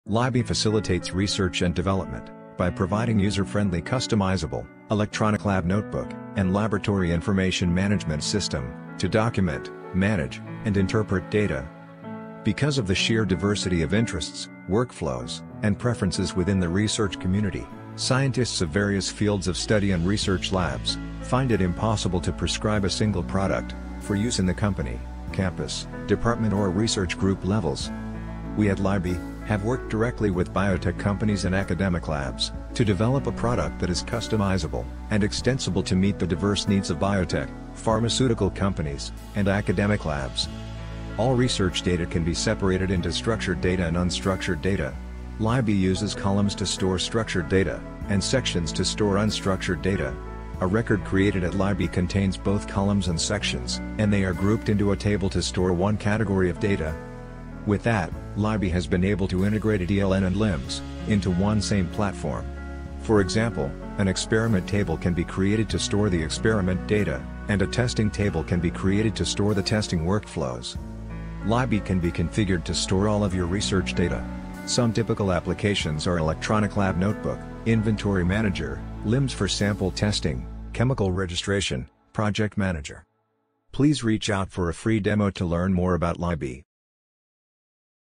Labii facilitates research and development by providing user-friendly customizable electronic lab notebook and laboratory information management system to document, manage, and interpret data. Because of the sheer diversity of interests, workflows, and preferences within the research community, scientists of various fields of study and research labs find it impossible to prescribe a single product for use in the company, campus, department or research group levels. We at Labii have worked directly with biotech companies and academic labs to develop a product that is customizable and extensible to meet the diverse needs of biotech, pharmaceutical companies, and academic labs. All research data can be separated into structured data and unstructured data. Labii uses columns to store structured data, and sections to store unstructured data. A record created at Labii contains both columns and sections, and they are grouped into a table to store one category of data. With that, Labii has been able to integrate ELN and LIMS into one same platform. For example, an experiment table can be created to store the experiment data, and a testing table can be created to store the testing workflows. Labii can be configured to store all of your research data. Some typical applications are electronic lab notebook, inventory manager, LIMS for sample testing, chemical registration, project manager. Please reach out for a free demo to learn more about Labii.